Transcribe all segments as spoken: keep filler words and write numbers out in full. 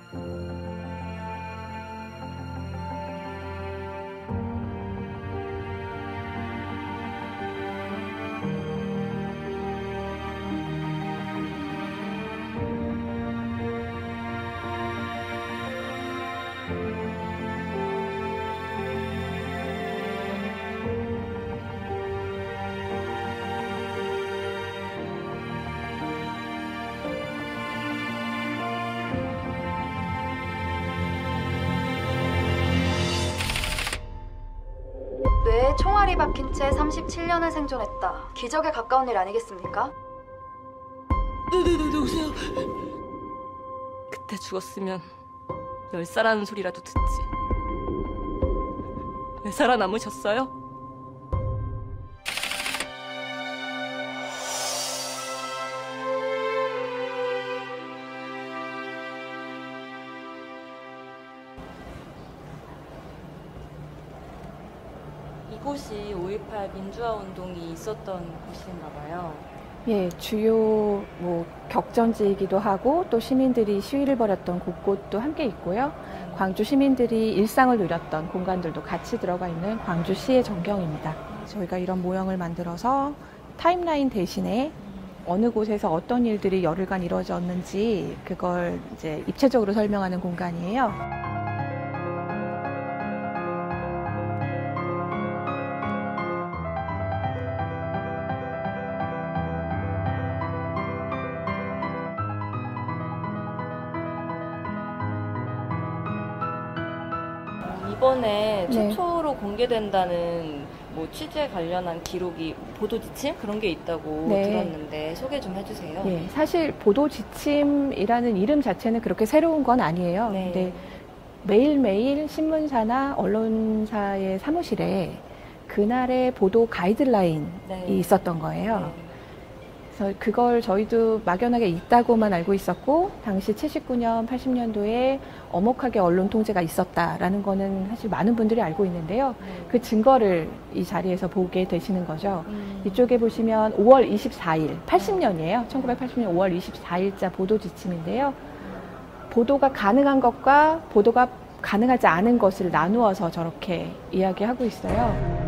뇌에 총알이 박힌 채 삼십칠 년을 생존했다. 기적에 가까운 일 아니겠습니까? 네네네, 오세요. 그때 죽었으면 열 살하는 소리라도 듣지. 왜 살아남으셨어요? 이곳이 오일팔 민주화 운동이 있었던 곳인가 봐요. 예, 주요 뭐 격전지이기도 하고 또 시민들이 시위를 벌였던 곳곳도 함께 있고요. 음. 광주 시민들이 일상을 누렸던 공간들도 같이 들어가 있는 광주시의 전경입니다. 저희가 이런 모형을 만들어서 타임라인 대신에 음. 어느 곳에서 어떤 일들이 열흘간 이루어졌는지 그걸 이제 입체적으로 설명하는 공간이에요. 이번에 네. 최초로 공개된다는 뭐 취재 관련한 기록이 보도 지침 그런 게 있다고 네. 들었는데 소개 좀 해주세요. 네, 사실 보도 지침이라는 이름 자체는 그렇게 새로운 건 아니에요. 네. 근데 매일매일 신문사나 언론사의 사무실에 그날의 보도 가이드라인이 네. 있었던 거예요. 네. 그래서 그걸 저희도 막연하게 있다고만 알고 있었고 당시 칠십구 년, 팔십 년도에 엄혹하게 언론 통제가 있었다라는 거는 사실 많은 분들이 알고 있는데요. 네. 그 증거를 이 자리에서 보게 되시는 거죠. 음. 이쪽에 보시면 오월 이십사일, 팔십 년이에요. 천구백팔십 년 오월 이십사일자 보도 지침인데요. 보도가 가능한 것과 보도가 가능하지 않은 것을 나누어서 저렇게 이야기하고 있어요.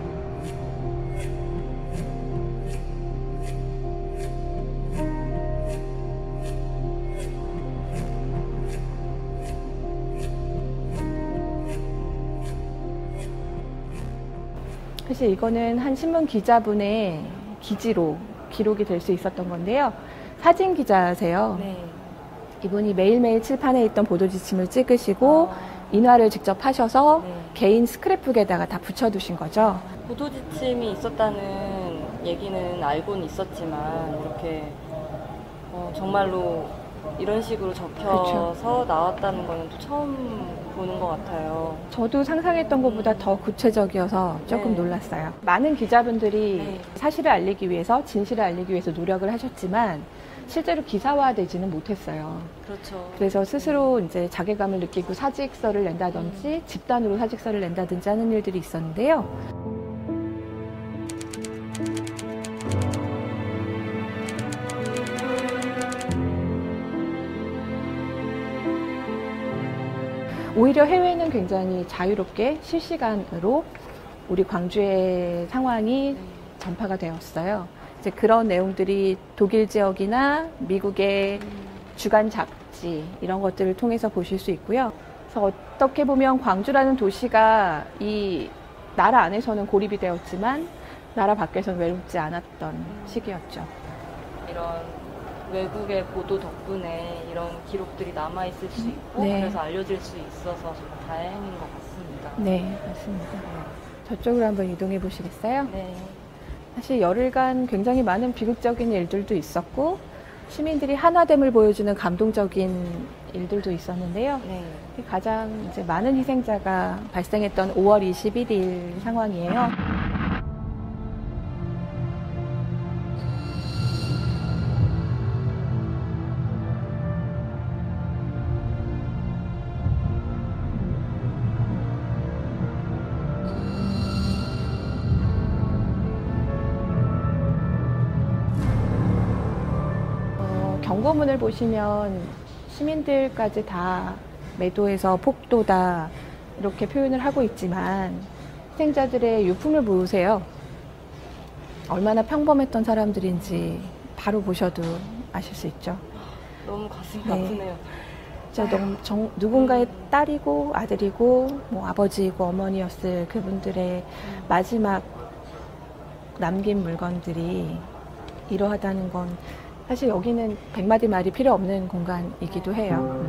사실 이거는 한 신문 기자분의 기지로 기록이 될 수 있었던 건데요. 사진 기자세요. 네. 이분이 매일매일 칠판에 있던 보도 지침을 찍으시고 아. 인화를 직접 하셔서 네. 개인 스크랩북에다가 다 붙여두신 거죠. 보도 지침이 있었다는 얘기는 알고는 있었지만 이렇게 어, 정말로 이런 식으로 적혀서 그렇죠. 나왔다는 거는 또 처음 보는 것 같아요. 저도 상상했던 것보다 더 구체적이어서 조금 네. 놀랐어요. 많은 기자분들이 네. 사실을 알리기 위해서, 진실을 알리기 위해서 노력을 하셨지만 실제로 기사화되지는 못했어요. 그렇죠. 그래서 스스로 이제 자괴감을 느끼고 사직서를 낸다든지 음. 집단으로 사직서를 낸다든지 하는 일들이 있었는데요. 오히려 해외는 굉장히 자유롭게 실시간으로 우리 광주의 상황이 전파가 되었어요. 이제 그런 내용들이 독일 지역이나 미국의 주간 잡지 이런 것들을 통해서 보실 수 있고요. 그래서 어떻게 보면 광주라는 도시가 이 나라 안에서는 고립이 되었지만 나라 밖에서는 외롭지 않았던 시기였죠. 이런 외국의 보도 덕분에 이런 기록들이 남아있을 수 있고 네. 그래서 알려질 수 있어서 정말 다행인 것 같습니다. 네, 맞습니다. 저쪽으로 한번 이동해 보시겠어요? 네. 사실 열흘간 굉장히 많은 비극적인 일들도 있었고 시민들이 하나됨을 보여주는 감동적인 일들도 있었는데요. 네. 가장 이제 많은 희생자가 발생했던 오월 이십일일 상황이에요. 경고문을 보시면 시민들까지 다 매도해서 폭도다 이렇게 표현을 하고 있지만 희생자들의 유품을 보세요. 얼마나 평범했던 사람들인지 바로 보셔도 아실 수 있죠. 너무 가슴이 네. 아프네요. 진짜 너무 정, 누군가의 딸이고 아들이고 뭐 아버지이고 어머니였을 그분들의 마지막 남긴 물건들이 이러하다는 건 사실 여기는 백마디 말이 필요 없는 공간이기도 해요.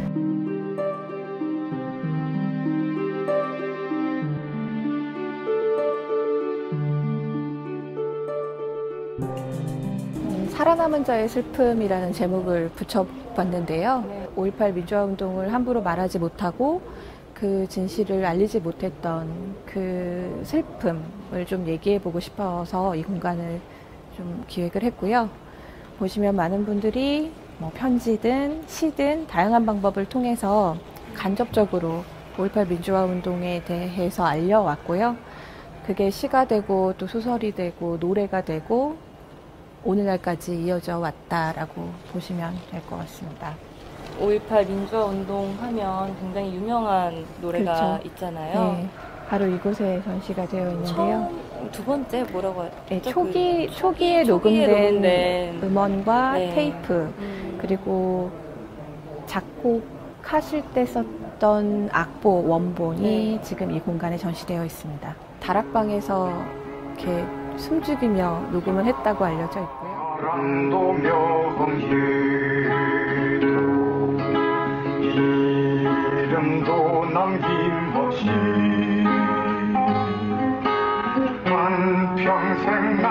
음, 살아남은 자의 슬픔이라는 제목을 붙여봤는데요. 네. 오일팔 민주화운동을 함부로 말하지 못하고 그 진실을 알리지 못했던 그 슬픔을 좀 얘기해보고 싶어서 이 공간을 좀 기획을 했고요. 보시면 많은 분들이 뭐 편지든 시든 다양한 방법을 통해서 간접적으로 오일팔 민주화운동에 대해서 알려왔고요. 그게 시가 되고 또 소설이 되고 노래가 되고 오늘날까지 이어져 왔다라고 보시면 될 것 같습니다. 오일팔 민주화 운동 하면 굉장히 유명한 노래가 그렇죠. 있잖아요. 네, 바로 이곳에 전시가 되어 있는데요. 처음, 두 번째 뭐라고 했죠? 네, 그 초기, 초기, 초기에 초기에 녹음된, 녹음된 음원과 네. 테이프, 음. 그리고 작곡하실 때 썼던 악보, 원본이 네. 지금 이 공간에 전시되어 있습니다. 다락방에서 이렇게 숨죽이며 녹음을 했다고 알려져 있고요. 사랑도 명예도 이름도 남김없이 한평생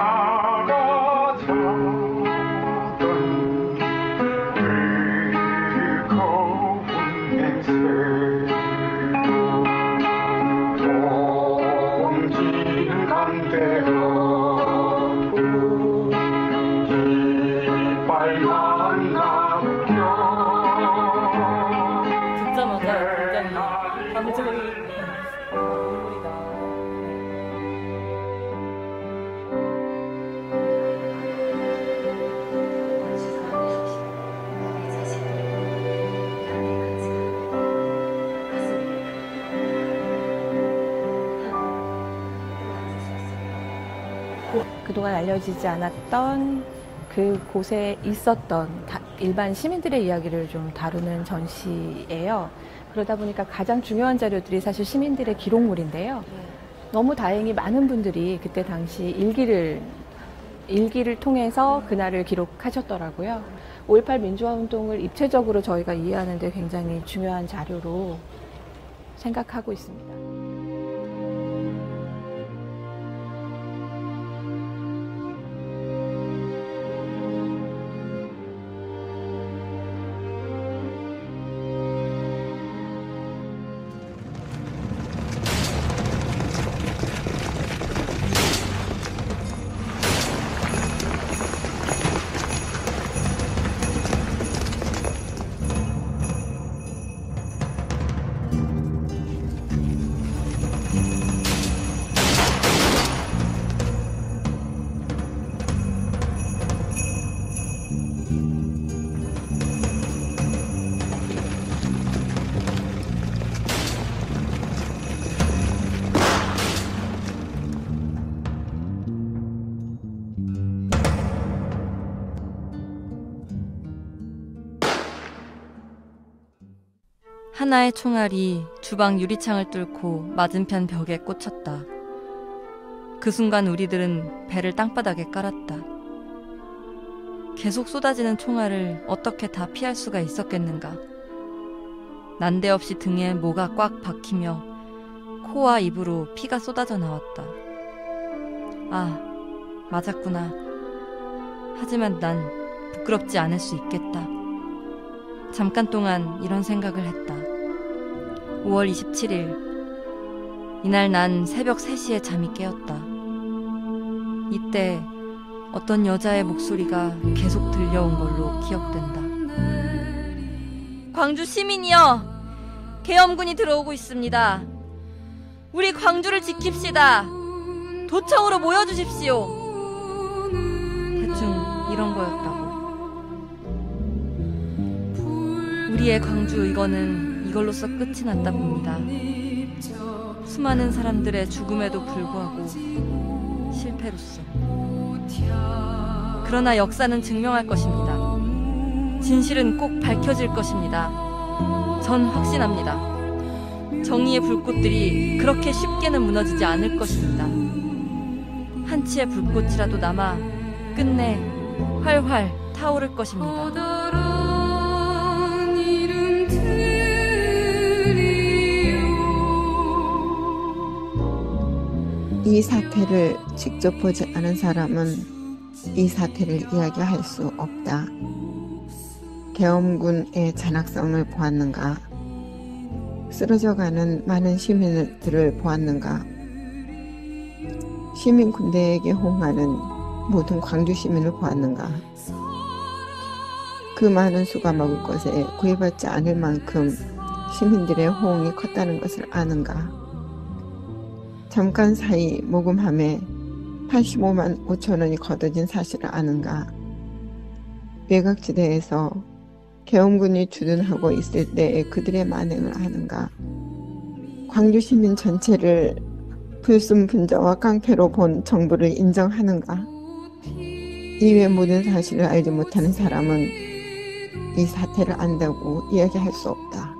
나가자던 즐거운 행세 동지를 간대하고 빨간 남겨 듣자마자 굉장히 감정이 눈물이 나. 그동안 알려지지 않았던 그 곳에 있었던 다- 일반 시민들의 이야기를 좀 다루는 전시예요. 그러다 보니까 가장 중요한 자료들이 사실 시민들의 기록물인데요. 네. 너무 다행히 많은 분들이 그때 당시 일기를 일기를 통해서 그날을 기록하셨더라고요. 오일팔 민주화운동을 입체적으로 저희가 이해하는 데 굉장히 중요한 자료로 생각하고 있습니다. 하나의 총알이 주방 유리창을 뚫고 맞은편 벽에 꽂혔다. 그 순간 우리들은 배를 땅바닥에 깔았다. 계속 쏟아지는 총알을 어떻게 다 피할 수가 있었겠는가. 난데없이 등에 뭐가 꽉 박히며 코와 입으로 피가 쏟아져 나왔다. 아, 맞았구나. 하지만 난 부끄럽지 않을 수 있겠다. 잠깐 동안 이런 생각을 했다. 오월 이십칠일 이날 난 새벽 세 시에 잠이 깨었다. 이때 어떤 여자의 목소리가 계속 들려온 걸로 기억된다. 광주 시민이여, 계엄군이 들어오고 있습니다. 우리 광주를 지킵시다. 도청으로 모여주십시오. 대충 이런 거였다고. 우리의 광주 의거는 이걸로써 끝이 났다 봅니다. 수많은 사람들의 죽음에도 불구하고 실패로써. 그러나 역사는 증명할 것입니다. 진실은 꼭 밝혀질 것입니다. 전 확신합니다. 정의의 불꽃들이 그렇게 쉽게는 무너지지 않을 것입니다. 한치의 불꽃이라도 남아 끝내 활활 타오를 것입니다. 이 사태를 직접 보지 않은 사람은 이 사태를 이야기할 수 없다. 계엄군의 잔악성을 보았는가? 쓰러져가는 많은 시민들을 보았는가? 시민 군대에게 호응하는 모든 광주 시민을 보았는가? 그 많은 수가 먹을 것에 구애받지 않을 만큼 시민들의 호응이 컸다는 것을 아는가? 잠깐 사이 모금함에 팔십오만 오천 원이 걷어진 사실을 아는가? 외곽지대에서 계엄군이 주둔하고 있을 때의 그들의 만행을 아는가? 광주 시민 전체를 불순분자와 깡패로 본 정부를 인정하는가? 이외의 모든 사실을 알지 못하는 사람은 이 사태를 안다고 이야기할 수 없다.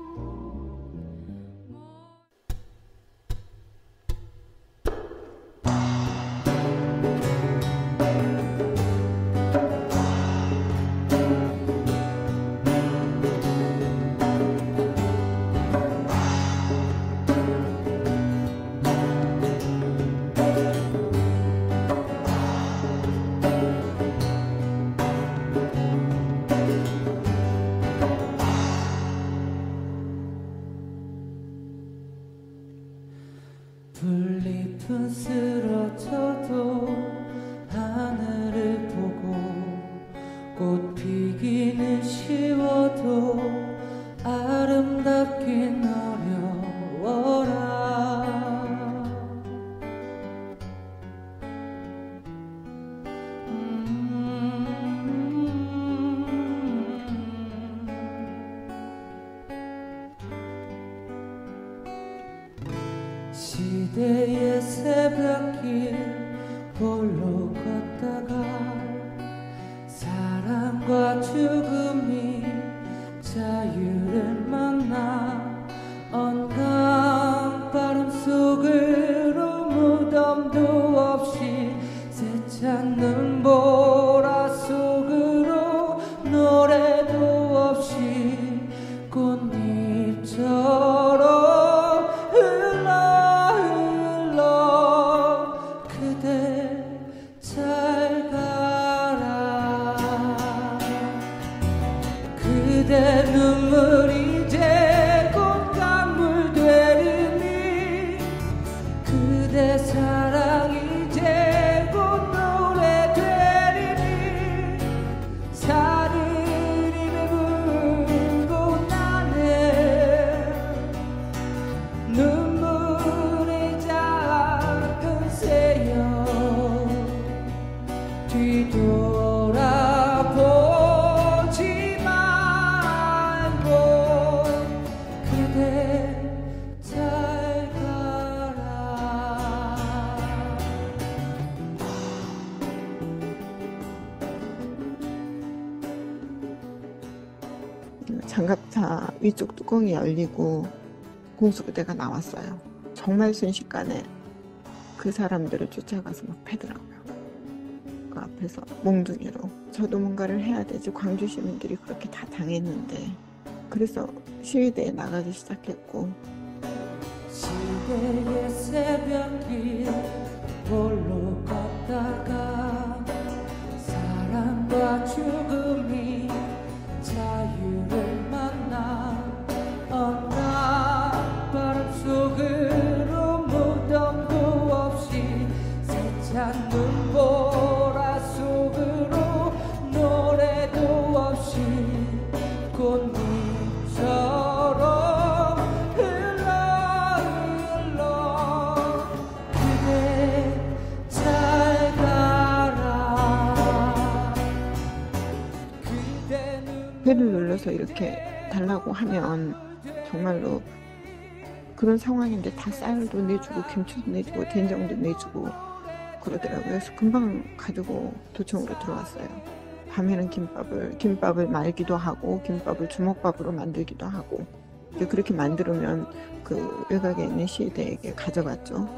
불잎은 쓰러져도 하늘을 보고 꽃 피기는 쉬워도 아름답긴 어려워라. 시대의 새벽길 홀로 걷다가 사랑과 죽음이 자유를 만나 언강 바람 속으로 무덤도 없이 세찬 눈보라 속으로 노래도 없이 꽃잎처럼 그대 눈물이 이제 곧 강물 되리니 그대 사랑이 이제 곧 노래 되리니 살을 입에 물고 나네 눈물이 작은 새여 뒤돌아보 장갑차 위쪽 뚜껑이 열리고 공수부대가 나왔어요. 정말 순식간에 그 사람들을 쫓아가서 막 패더라고요. 그 앞에서 몽둥이로. 저도 뭔가를 해야 되지. 광주 시민들이 그렇게 다 당했는데. 그래서 시위대에 나가기 시작했고. 시대의 새벽길 홀로 걷다가 사랑과 죽음이 자유를 만나 언덕 바람 속으로 무덤도 없이 세찬 눈보라 속으로 노래도 없이 꽃잎처럼 흘러 흘러 그대 잘 가라. 회를 눌러서 이렇게 달라고 하면 정말로 그런 상황인데 다 쌀도 내주고 김치도 내주고 된장도 내주고 그러더라고요. 그래서 금방 가지고 도청으로 들어왔어요. 밤에는 김밥을 김밥을 말기도 하고 김밥을 주먹밥으로 만들기도 하고 이제 그렇게 만들면 그 외곽에 있는 시대에게 가져갔죠.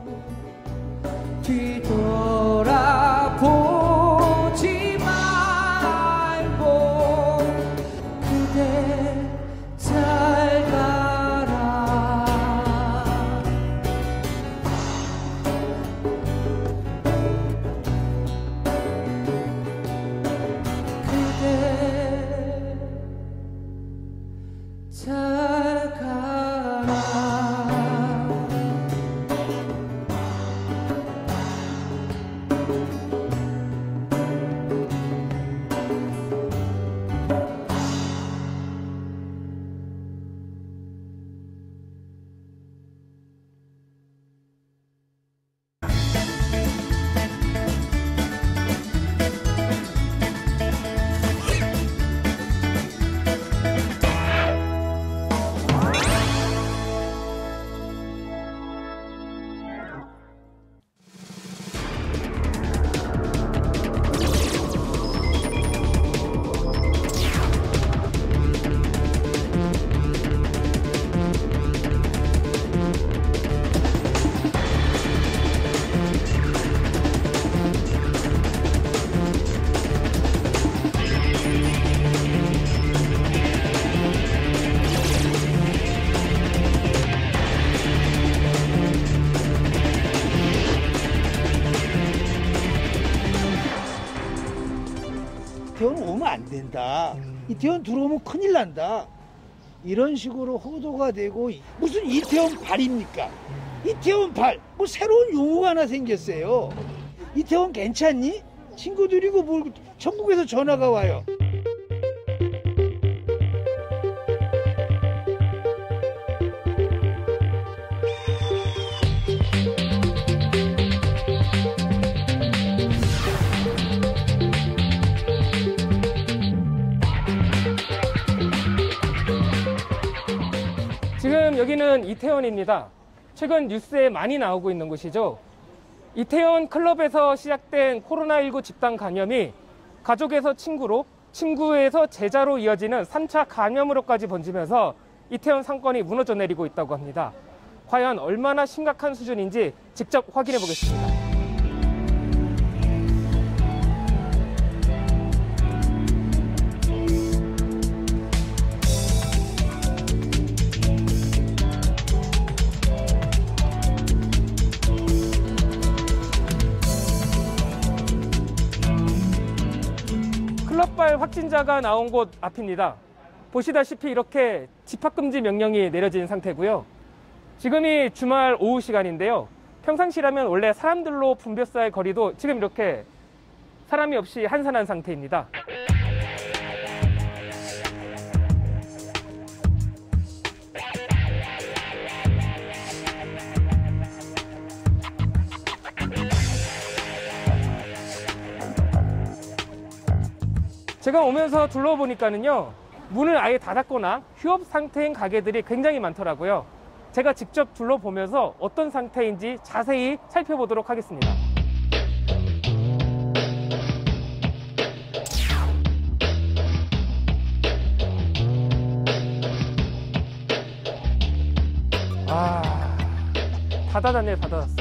뒤돌아보지 말고 그대 잘 가라. 그대 잘 가라. 이태원 오면 안 된다. 이태원 들어오면 큰일 난다. 이런 식으로 호도가 되고 무슨 이태원 발입니까? 이태원 발, 뭐 새로운 용어가 하나 생겼어요. 이태원 괜찮니? 친구들이고 뭘 전국에서 전화가 와요. 지금 여기는 이태원입니다. 최근 뉴스에 많이 나오고 있는 곳이죠. 이태원 클럽에서 시작된 코로나십구 집단 감염이 가족에서 친구로, 친구에서 제자로 이어지는 삼 차 감염으로까지 번지면서 이태원 상권이 무너져 내리고 있다고 합니다. 과연 얼마나 심각한 수준인지 직접 확인해 보겠습니다. 클럽발 확진자가 나온 곳 앞입니다. 보시다시피 이렇게 집합금지 명령이 내려진 상태고요. 지금이 주말 오후 시간인데요. 평상시라면 원래 사람들로 붐벼싸일 거리도 지금 이렇게 사람이 없이 한산한 상태입니다. 제가 오면서 둘러보니까는요, 문을 아예 닫았거나 휴업 상태인 가게들이 굉장히 많더라고요. 제가 직접 둘러보면서 어떤 상태인지 자세히 살펴보도록 하겠습니다. 아, 다 닫았네요, 다 닫았어.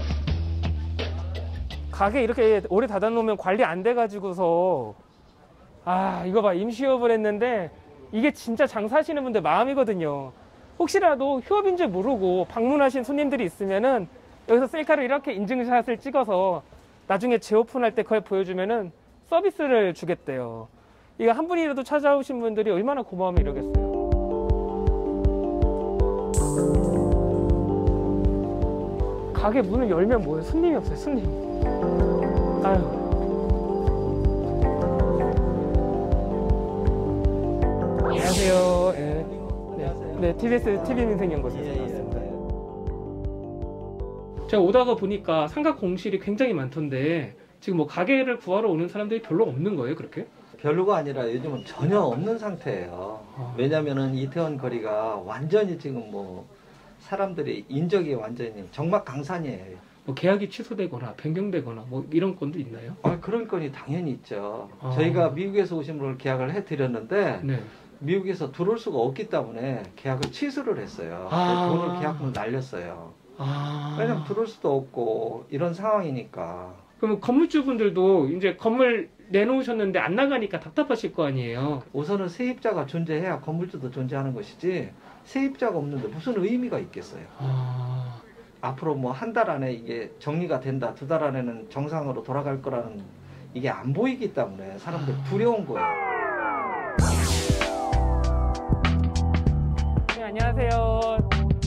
가게 이렇게 오래 닫아놓으면 관리 안 돼가지고서 아, 이거 봐, 임시휴업을 했는데 이게 진짜 장사하시는 분들 마음이거든요. 혹시라도 휴업인 줄 모르고 방문하신 손님들이 있으면은 여기서 셀카를 이렇게 인증샷을 찍어서 나중에 재오픈할 때 그걸 보여주면은 서비스를 주겠대요. 이거 한 분이라도 찾아오신 분들이 얼마나 고마우면 이러겠어요. 가게 문을 열면 뭐예요? 손님이 없어요, 손님. 아유. 안녕하세요. 네, 네, 네, 티비에스 티비민생연구소에서 나왔습니다. 제가 오다가 보니까 상가 공실이 굉장히 많던데 지금 뭐 가게를 구하러 오는 사람들이 별로 없는 거예요, 그렇게? 별로가 아니라 요즘은 전혀 없는 상태예요. 아. 왜냐면은 이태원 거리가 완전히 지금 뭐 사람들이 인적이 완전히 정말 강산이에요. 뭐 계약이 취소되거나 변경되거나 뭐 이런 건도 있나요? 아, 그런 건이 당연히 있죠. 아. 저희가 미국에서 오신 분을 계약을 해드렸는데 네. 미국에서 들어올 수가 없기 때문에 계약을 취소를 했어요. 아. 돈을 계약금을 날렸어요. 아. 왜냐면 들어올 수도 없고 이런 상황이니까. 그럼 건물주분들도 이제 건물 내놓으셨는데 안 나가니까 답답하실 거 아니에요? 우선은 세입자가 존재해야 건물주도 존재하는 것이지 세입자가 없는데 무슨 의미가 있겠어요. 아. 앞으로 뭐 한 달 안에 이게 정리가 된다, 두 달 안에는 정상으로 돌아갈 거라는 이게 안 보이기 때문에 사람들 두려운 거예요. 네, 안녕하세요.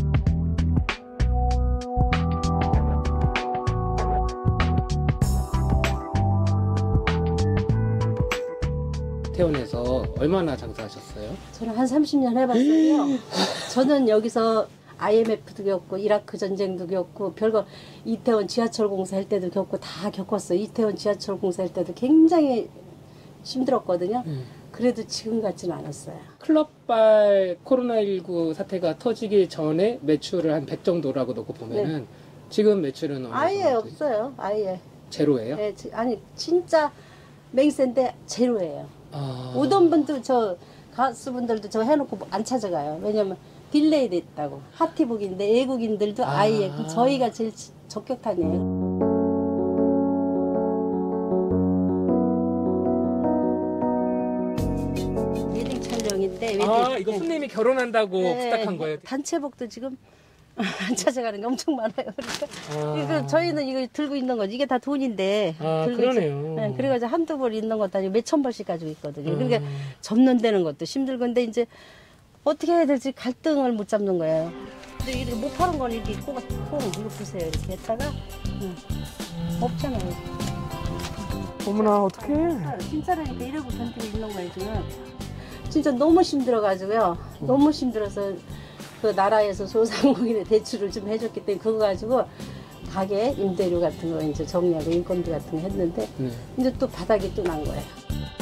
이태원에서 얼마나 장사하셨어요? 저는 한 삼십 년 해봤어요. 저는 여기서 아이엠에프도 겪고 이라크 전쟁도 겪고 별거 이태원 지하철 공사할 때도 겪고 다 겪었어요. 이태원 지하철 공사할 때도 굉장히 힘들었거든요. 음. 그래도 지금 같진 않았어요. 클럽발 코로나십구 사태가 터지기 전에 매출을 한 백 정도라고 놓고 보면은 네. 지금 매출은 어느 아예 정도? 없어요. 아예. 제로예요? 네, 지- 아니 진짜 맹세인데 제로예요. 아. 오던 분도 저 가수분들도 저 해놓고 안 찾아가요. 왜냐면 딜레이 됐다고. 하티북인데 외국인들도 아. 아예 그럼 저희가 제일 지- 적격탄이에요. 웨딩 촬영인데 웨딩. 아, 이거 네. 손님이 결혼한다고 네, 부탁한 거예요? 단체복도 지금 안 찾아가는 게 엄청 많아요. 그러니까 아. 이거 저희는 이거 들고 있는 거지. 이게 다 돈인데. 아, 들고 그러네요. 있- 네, 그래가지고 한두 벌 있는 것도 아니고 몇천 벌씩 가지고 있거든요. 그러니까 음. 접는다는 것도 힘들고 근데 이제 어떻게 해야 될지 갈등을 못 잡는 거예요. 근데 이렇게 못 파는 건 이렇게 코가 통 이거 보세요. 이렇게 했다가 응. 없잖아요. 어머나, 어떡해. 진짜라니까 이러고 견디고 있는 거예요 지금. 진짜 너무 힘들어가지고요. 너무 힘들어서 그 나라에서 소상공인의 대출을 좀 해줬기 때문에 그거 가지고 가게 임대료 같은 거 이제 정리하고 인건비 같은 거 했는데 네. 이제 또 바닥이 또 난 거예요.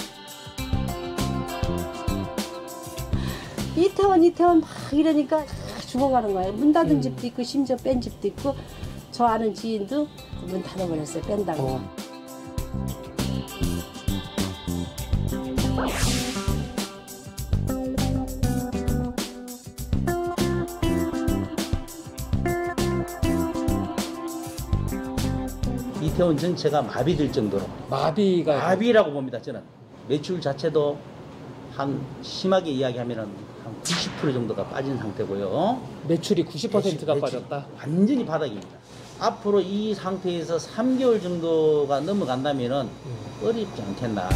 이태원 이태원 막 이러니까 죽어가는 거예요. 문 닫은 음. 집도 있고 심지어 뺀 집도 있고 저 아는 지인도 문 닫아버렸어요. 뺀다고. 어. 이태원 전체가 마비될 정도로 마비가 마비라고 봅니다. 저는 매출 자체도 한 심하게 이야기하면은 한 구십 퍼센트 정도가 빠진 상태고요. 매출이 구십 퍼센트가 매출, 빠졌다. 완전히 바닥입니다. 앞으로 이 상태에서 삼 개월 정도가 넘어간다면은 음. 어렵지 않겠나.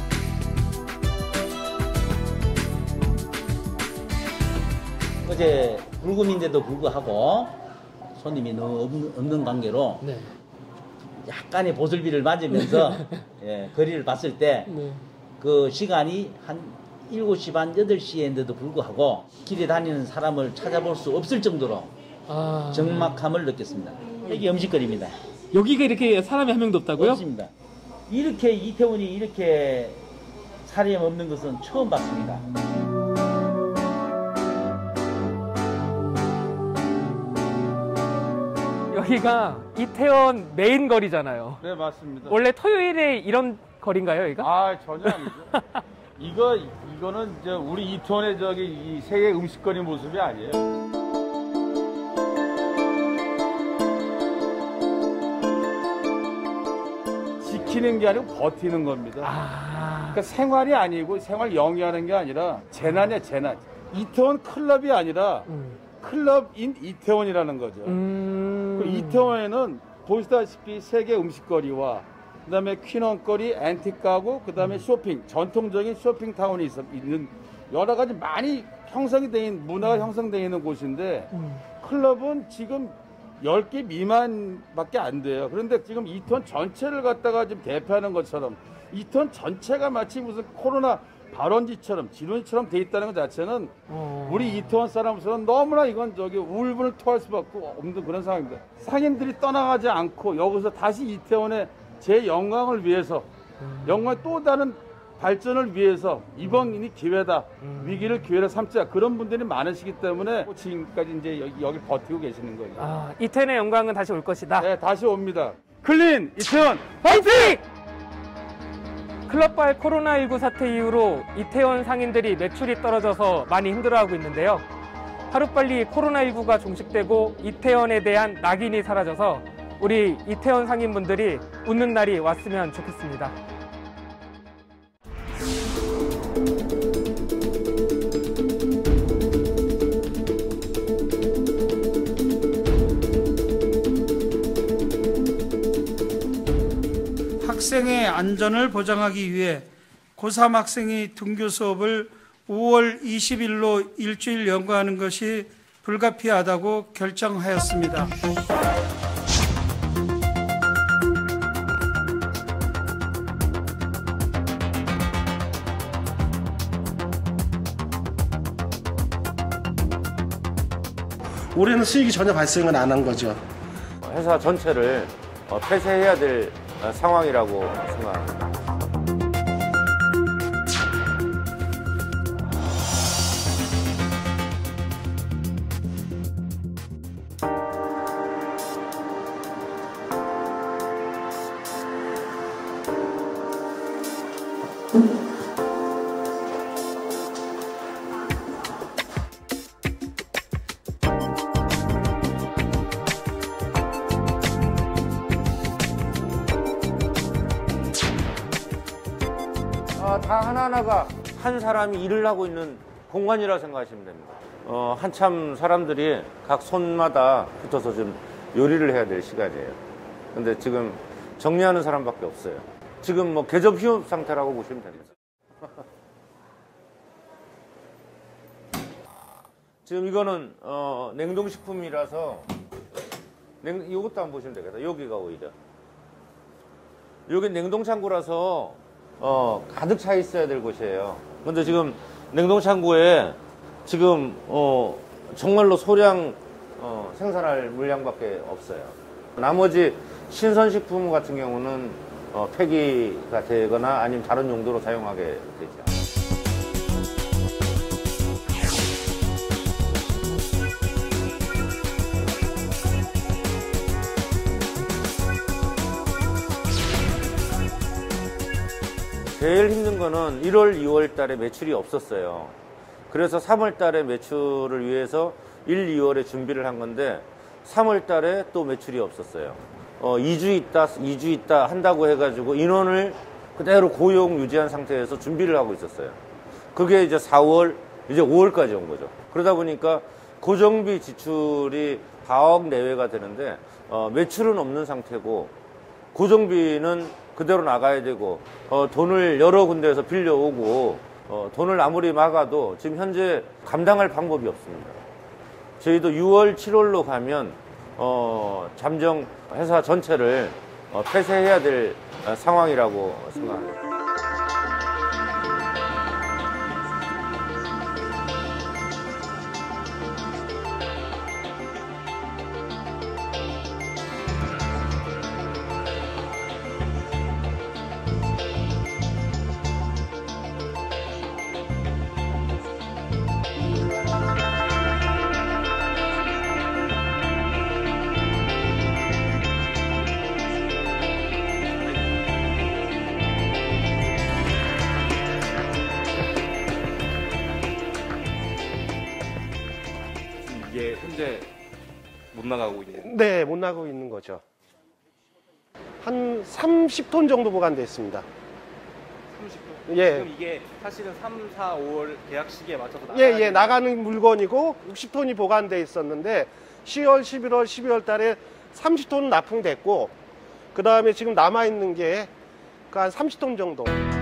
어제 불금인데도 불구하고 손님이 너무 없는, 없는 관계로 네. 약간의 보슬비를 맞으면서 예, 거리를 봤을 때 그 네. 시간이 한 일곱 시 반, 여덟 시인데도 불구하고 길에 다니는 사람을 찾아볼 수 없을 정도로 아. 적막함을 느꼈습니다. 여기 음식거리입니다. 여기가 이렇게 사람이 한 명도 없다고요? 없습니다. 이렇게 이태원이 이렇게 사람이 없는 것은 처음 봤습니다. 여기가 이태원 메인 거리잖아요. 네, 맞습니다. 원래 토요일에 이런 거리인가요, 여기가? 아, 전혀 아니죠. 이거, 이거는 이제 우리 이태원의 저기 이 세계 음식거리 모습이 아니에요. 지키는 게 아니고 버티는 겁니다. 아. 그러니까 생활이 아니고 생활 영위하는 게 아니라 재난이야, 재난. 이태원 클럽이 아니라 음. 클럽인 이태원이라는 거죠. 음. 그 이태원에는 보시다시피 세계 음식거리와 그다음에 퀸원거리, 앤틱 가구, 그다음에 음. 쇼핑, 전통적인 쇼핑 타운이 있, 있는 여러 가지 많이 형성이 돼 있는 문화가 음. 형성되어 있는 곳인데 음. 클럽은 지금 열 개 미만밖에 안 돼요. 그런데 지금 이태원 전체를 갖다가 지금 대표하는 것처럼 이태원 전체가 마치 무슨 코로나 발원지처럼 지론지처럼 돼 있다는 것 자체는 어. 우리 이태원 사람으로서는 너무나 이건 저기 울분을 토할 수밖에 없는 그런 상황입니다. 상인들이 떠나가지 않고 여기서 다시 이태원의 제 영광을 위해서 음. 영광의 또 다른 발전을 위해서 이번이 기회다. 위기를 기회로 삼자. 그런 분들이 많으시기 때문에 지금까지 이제 여기, 여기 버티고 계시는 거예요. 아, 이태원의 영광은 다시 올 것이다. 네, 다시 옵니다. 클린 이태원 화이팅! 클럽발 코로나십구 사태 이후로 이태원 상인들이 매출이 떨어져서 많이 힘들어하고 있는데요. 하루빨리 코로나십구가 종식되고 이태원에 대한 낙인이 사라져서 우리 이태원 상인분들이 웃는 날이 왔으면 좋겠습니다. 학생의 안전을 보장하기 위해 고삼 학생이 등교 수업을 오월 이십일로 일주일 연거하는 것이 불가피하다고 결정하였습니다. 올해는 수익이 전혀 발생을 안 한 거죠. 회사 전체를 폐쇄해야 될 상황이라고 생각합니다. 다 하나하나가 한 사람이 일을 하고 있는 공간이라고 생각하시면 됩니다. 어, 한참 사람들이 각 손마다 붙어서 좀 요리를 해야 될 시간이에요. 근데 지금 정리하는 사람밖에 없어요. 지금 뭐 개점 휴업 상태라고 보시면 됩니다. 지금 이거는 어, 냉동식품이라서 냉, 이것도 한번 보시면 되겠다. 여기가 오히려 여기 냉동창고라서 어, 가득 차 있어야 될 곳이에요. 근데 지금 냉동창고에 지금 어, 정말로 소량 어, 생산할 물량밖에 없어요. 나머지 신선식품 같은 경우는 어, 폐기가 되거나 아니면 다른 용도로 사용하게 되죠. 제일 힘든 거는 일월, 이월 달에 매출이 없었어요. 그래서 삼월 달에 매출을 위해서 일, 이월에 준비를 한 건데 삼월 달에 또 매출이 없었어요. 어, 이 주 있다, 이 주 있다 한다고 해가지고 인원을 그대로 고용 유지한 상태에서 준비를 하고 있었어요. 그게 이제 사월, 이제 오월까지 온 거죠. 그러다 보니까 고정비 지출이 사억 내외가 되는데 어, 매출은 없는 상태고 고정비는 그대로 나가야 되고 어, 돈을 여러 군데에서 빌려오고 어, 돈을 아무리 막아도 지금 현재 감당할 방법이 없습니다. 저희도 유월, 칠월로 가면 어, 잠정 회사 전체를 어, 폐쇄해야 될 어, 상황이라고 생각합니다. 이게 현재 못 나가고 있는? 네, 못 나가고 있는 거죠. 한 삼십 톤 정도 보관돼 있습니다. 삼십 톤? 예. 지금 이게 사실은 삼, 사, 오월 계약 시기에 맞춰서 나가야 예, 예, 나가는 물건이고 육십 톤이 보관돼 있었는데 시월, 십일월, 십이월 달에 삼십 톤 납품됐고 그 다음에 지금 남아 있는 게 한 삼십 톤 정도.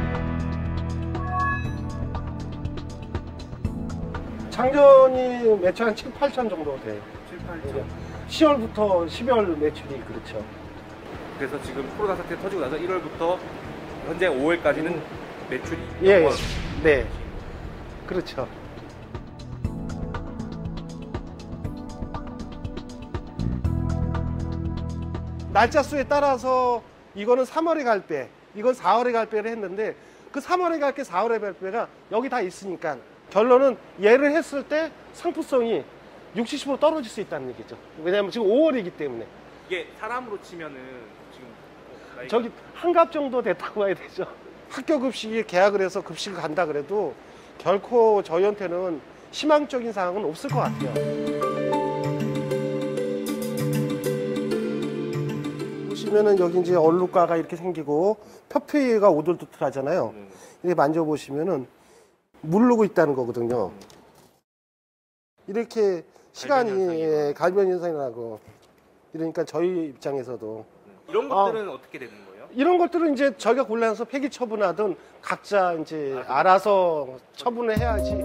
장전이 매출 한 칠, 팔천 정도 돼요. 칠, 팔천. 시월부터 십이월 매출이 그렇죠. 그래서 지금 코로나 사태 터지고 나서 일월부터 현재 오월까지는 매출이 예, 영월. 네, 그렇죠. 날짜 수에 따라서 이거는 삼월에 갈 배, 이건 사월에 갈 배를 했는데 그 삼월에 갈게 사월에 발표가 여기 다 있으니까 결론은 얘를 했을 때 상품성이 육십, 칠십 퍼센트 떨어질 수 있다는 얘기죠. 왜냐하면 지금 오월이기 때문에. 이게 사람으로 치면은 지금 나이가... 저기 한갑 정도 됐다고 봐야 되죠. 학교 급식이 계약을 해서 급식을 간다 그래도 결코 저희한테는 희망적인 상황은 없을 것 같아요. 보시면은 여기 이제 얼룩가가 이렇게 생기고 표피가 오돌도돌하잖아요. 이렇게 만져보시면은 물르고 있다는 거거든요. 이렇게 시간이 갈변 현상이 나고 이러니까 저희 입장에서도 이런 것들은 아, 어떻게 되는 거예요? 이런 것들은 이제 저희가 골라서 폐기 처분하든 각자 이제 아, 알아서 처분을 해야지.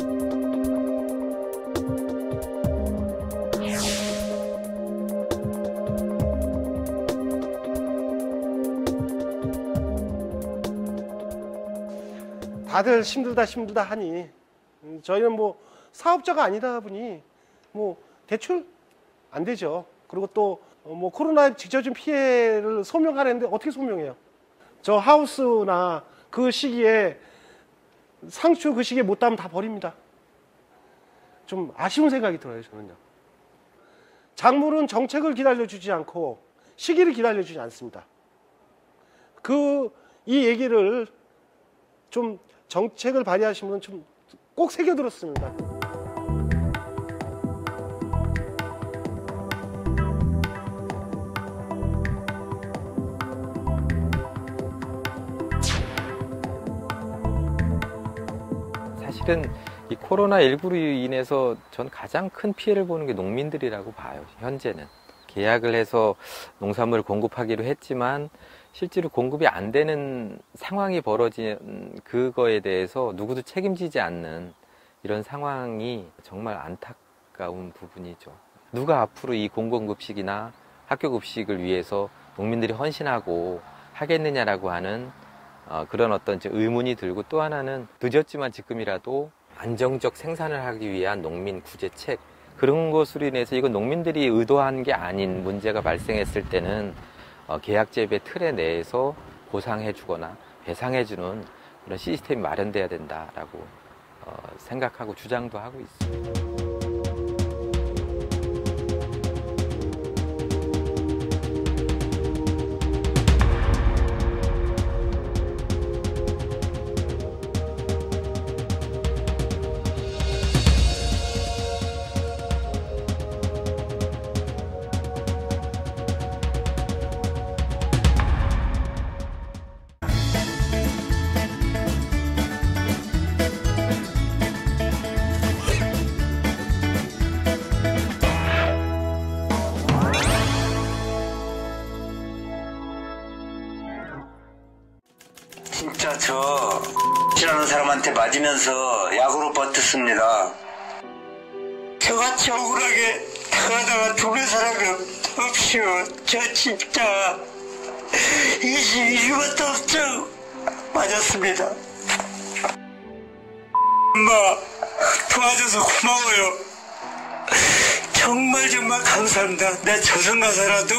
다들 힘들다 힘들다 하니 저희는 뭐 사업자가 아니다 보니 뭐 대출 안 되죠. 그리고 또 뭐 코로나에 직접적인 피해를 소명하려는데 어떻게 소명해요? 저 하우스나 그 시기에 상추 그 시기에 못 따면 다 버립니다. 좀 아쉬운 생각이 들어요, 저는요. 작물은 정책을 기다려주지 않고 시기를 기다려주지 않습니다. 그 이 얘기를 좀 정책을 발의하시면 좀 꼭 새겨들었습니다. 사실은 이 코로나십구로 인해서 전 가장 큰 피해를 보는 게 농민들이라고 봐요. 현재는 계약을 해서 농산물을 공급하기로 했지만 실제로 공급이 안 되는 상황이 벌어진 그거에 대해서 누구도 책임지지 않는 이런 상황이 정말 안타까운 부분이죠. 누가 앞으로 이 공공급식이나 학교급식을 위해서 농민들이 헌신하고 하겠느냐라고 하는 어, 그런 어떤 의문이 들고, 또 하나는 늦었지만 지금이라도 안정적 생산을 하기 위한 농민 구제책, 그런 것으로 인해서 이건 농민들이 의도한 게 아닌 문제가 발생했을 때는 어, 계약재배 틀에 내에서 보상해 주거나 배상해 주는 그런 시스템이 마련돼야 된다라고 어, 생각하고 주장도 하고 있습니다. 진짜 저 X라는 사람한테 맞으면서 약으로 버텼습니다. 저같이 억울하게 당하다가 죽은 사람이 없이요. 저 진짜 이십이 주밖에 없죠. 맞았습니다. 엄마 도와줘서 고마워요. 정말 정말 감사합니다. 내 저승 가서라도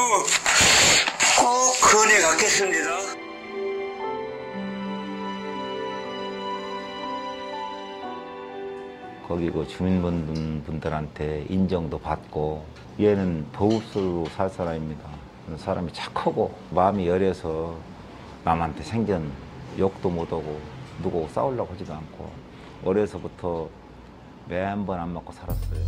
꼭 은혜 갚겠습니다. 거기 그 주민분들한테 인정도 받고, 얘는 도읍으로 살 사람입니다. 사람이 착하고 마음이 여려서 남한테 생전 욕도 못하고 누구 싸우려고 하지도 않고 어려서부터 매번 안 먹고 살았어요.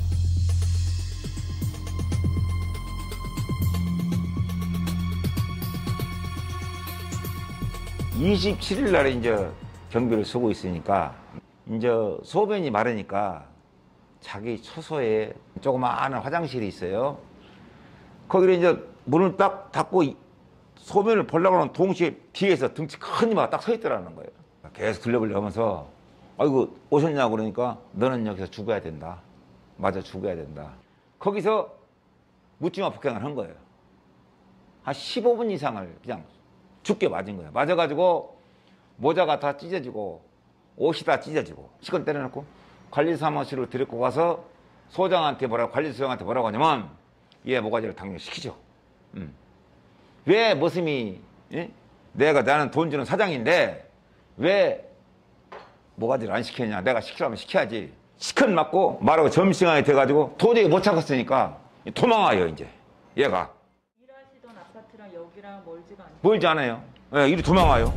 이십칠 일 날에 이제 경비를 쓰고 있으니까 이제 소변이 마르니까 자기 처소에 조그마한 화장실이 있어요. 거기를 이제 문을 딱 닫고 소변을 보려고 하는 동시에 뒤에서 등치 큰 이마가 딱 서 있더라는 거예요. 계속 들려보려면서 아이고 오셨냐고 그러니까 너는 여기서 죽어야 된다. 맞아 죽어야 된다. 거기서 묻지마 폭행을 한 거예요. 한 십오 분 이상을 그냥 죽게 맞은 거예요. 맞아가지고 모자가 다 찢어지고 옷이 다 찢어지고 시건 때려놓고 관리사무실로 데리고 가서 소장한테 뭐라고, 관리소장한테 뭐라고 하냐면 얘 모가지를 당연히 시키죠. 음. 왜 머슴이, 예? 내가 나는 돈 주는 사장인데 왜 모가지를 안 시켰냐? 내가 시키라면 시켜야지. 시큰 맞고 말하고 점심시간이 돼가지고 도저히 못 참겠으니까 도망와요 이제 얘가. 일하시던 아파트랑 여기랑 멀지가 않아요? 멀지 않아요. 예, 이리 도망와요.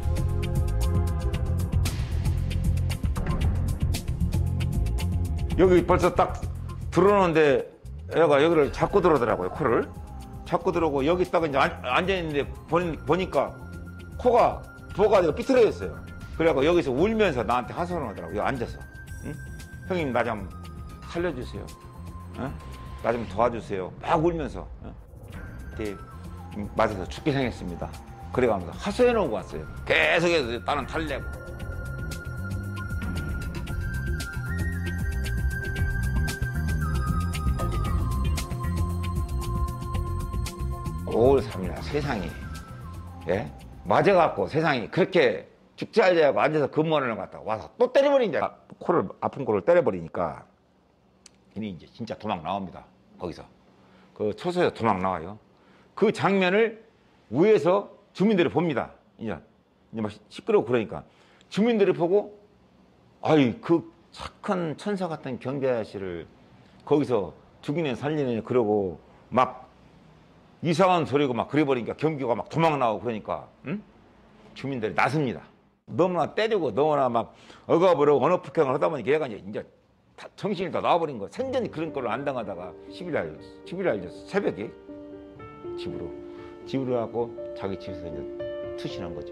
여기 벌써 딱 들어오는데 애가 여기를 잡고 들어오더라고요. 코를 잡고 들어오고 여기 딱 이제 앉아있는데 보니까 코가 부어가지고 삐뚤어졌어요. 그래갖고 여기서 울면서 나한테 하소연을 하더라고요. 앉아서. 응? 형님 나 좀 살려주세요. 어? 나 좀 도와주세요. 막 울면서. 어? 그때 맞아서 죽게 생겼습니다. 그래가면서 하소연하고 왔어요. 계속해서 나는 달래고. 오월 삼일 날 세상이 예? 맞아갖고 세상이 그렇게 죽지 않자고 앉아서 근무원을 갔다가 와서 또 때려버린 자 코를 아픈 코를 때려버리니까 이니 이제 진짜 도망 나옵니다. 거기서 그 초소에서 도망 나와요. 그 장면을 위에서 주민들이 봅니다. 이제 이제 막 시끄럽고 그러니까 주민들이 보고 아이 그 착한 천사 같은 경비 아저씨를 거기서 죽이네 살리네 그러고 막 이상한 소리고 막 그래버리니까 경비가 막 도망 나오고 그러니까 응? 주민들이 나섭니다. 너무나 때리고 너무나 막 억압으로 언어폭행을 하다 보니까 얘가 이제, 이제 다 정신이 다 나와버린 거야. 생전에 그런 걸로 안 당하다가 십일 날, 십일 날 이제 새벽에 집으로 집으로 가고 자기 집에서 이제 투신한 거죠.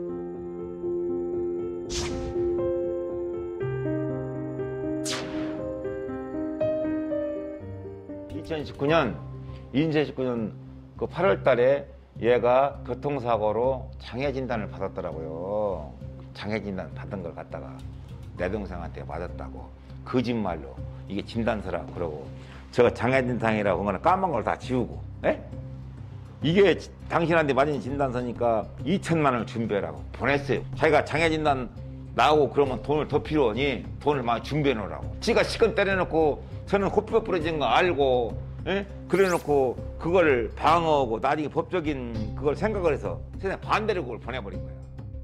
이천십구 년 이천십구 년 그 팔월 달에 얘가 교통사고로 장애 진단을 받았더라고요. 장애 진단 받은 걸 갖다가 내 동생한테 맞았다고 거짓말로 이게 진단서라고 그러고 저 장애 진단이라고 한 거는 까만 걸 다 지우고 에? 이게 당신한테 맞은 진단서니까 이천만 원을 준비하라고 보냈어요. 자기가 장애 진단 나오고 그러면 돈을 더 필요하니 돈을 많이 준비해 놓으라고. 지가 시건 때려놓고 저는 호흡 부러진 거 알고 에? 그래놓고 그걸 방어하고 나중에 법적인 그걸 생각을 해서 세상에 반대로 그걸 보내버린 거야.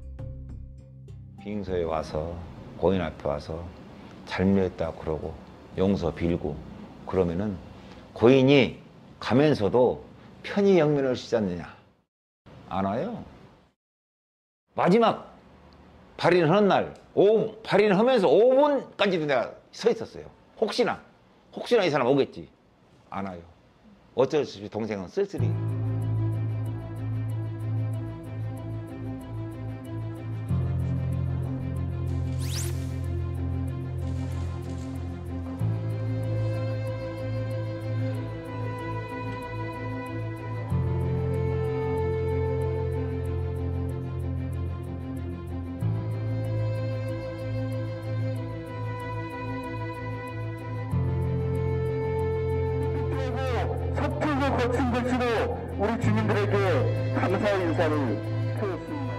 빙서에 와서 고인 앞에 와서 잘못했다 그러고 용서 빌고 그러면은 고인이 가면서도 편히 영면을 쓰지 않느냐? 안 와요. 마지막 발인하는 날 오, 발인하면서 오 분까지도 내가 서 있었어요. 혹시나 혹시나 이 사람 오겠지. 안 와요. 어쩔 수 없이 동생은 쓸쓸히. 서툴고 거친 글씨로 우리 주민들에게 감사의 인사를 표했습니다.